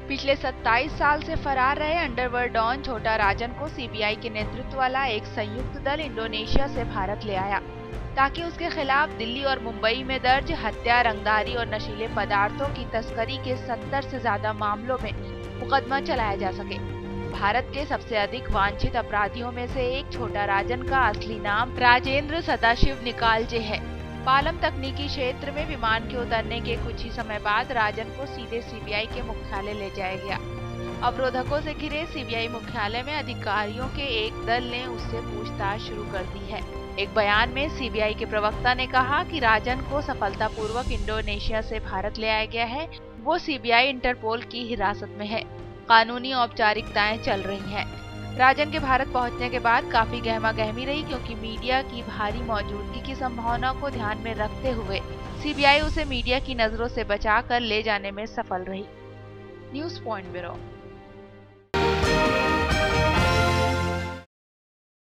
पिछले 27 साल से फरार रहे अंडरवर्ल्ड डॉन छोटा राजन को सीबीआई के नेतृत्व वाला एक संयुक्त दल इंडोनेशिया से भारत ले आया ताकि उसके खिलाफ दिल्ली और मुंबई में दर्ज हत्या, रंगदारी और नशीले पदार्थों की तस्करी के 70 से ज्यादा मामलों में मुकदमा चलाया जा सके। भारत के सबसे अधिक वांछित अपराधियों में से एक छोटा राजन का असली नाम राजेंद्र सदाशिव निकालजे है। पालम तकनीकी क्षेत्र में विमान के उतरने के कुछ ही समय बाद राजन को सीधे सीबीआई के मुख्यालय ले जाया गया। अवरोधकों से घिरे सीबीआई मुख्यालय में अधिकारियों के एक दल ने उससे पूछताछ शुरू कर दी है। एक बयान में सीबीआई के प्रवक्ता ने कहा कि राजन को सफलतापूर्वक इंडोनेशिया से भारत ले आया गया है। वो सीबीआई इंटरपोल की हिरासत में है। कानूनी औपचारिकताएं चल रही हैं। राजन के भारत पहुंचने के बाद काफी गहमा-गहमी रही क्योंकि मीडिया की भारी मौजूदगी की संभावना को ध्यान में रखते हुए सीबीआई उसे मीडिया की नजरों से बचाकर ले जाने में सफल रही। News point bureau.